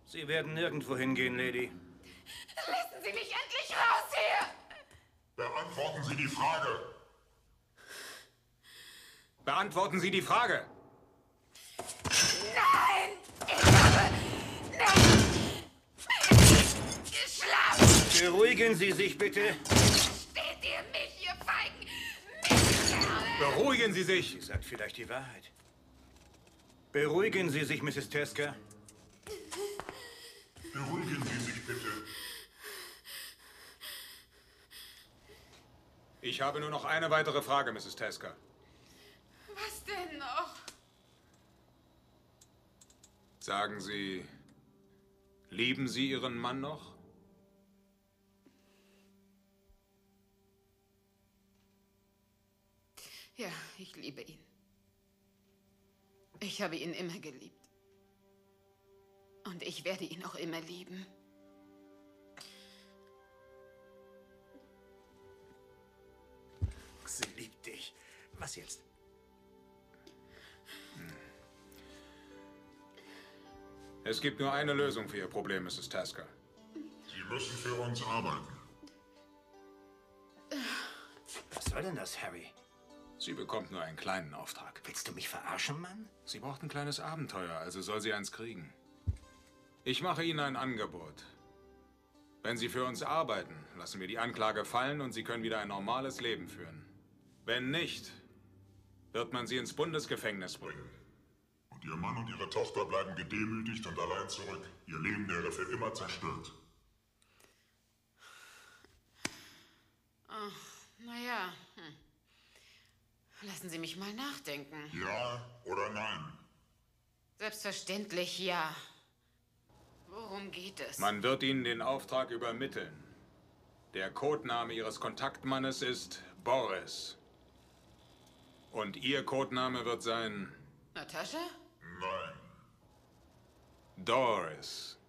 Sie werden nirgendwo hingehen, Lady. Lassen Sie mich endlich raus hier! Beantworten Sie die Frage. Beantworten Sie die Frage! Nein! Ich habe nicht geschlafen! Beruhigen Sie sich bitte. Steht ihr mich, ihr feigen Mistkerle! Beruhigen Sie sich! Sie sagt vielleicht die Wahrheit. Beruhigen Sie sich, Mrs. Tesker. Beruhigen Sie sich bitte. Ich habe nur noch eine weitere Frage, Mrs. Tesker. Was denn noch? Sagen Sie, lieben Sie Ihren Mann noch? Ja, ich liebe ihn. Ich habe ihn immer geliebt. Und ich werde ihn auch immer lieben. Sie liebt dich. Was jetzt? Es gibt nur eine Lösung für Ihr Problem, Mrs. Tesker. Sie müssen für uns arbeiten. Was soll denn das, Harry? Sie bekommt nur einen kleinen Auftrag. Willst du mich verarschen, Mann? Sie braucht ein kleines Abenteuer, also soll sie eins kriegen. Ich mache Ihnen ein Angebot. Wenn Sie für uns arbeiten, lassen wir die Anklage fallen und Sie können wieder ein normales Leben führen. Wenn nicht, wird man Sie ins Bundesgefängnis bringen. Und Ihr Mann und Ihre Tochter bleiben gedemütigt und allein zurück. Ihr Leben wäre für immer zerstört. Naja, lassen Sie mich mal nachdenken. Ja oder nein? Selbstverständlich ja. Worum geht es? Man wird Ihnen den Auftrag übermitteln. Der Codename Ihres Kontaktmannes ist Boris. Und Ihr Codename wird sein Natascha? Nein. Doris.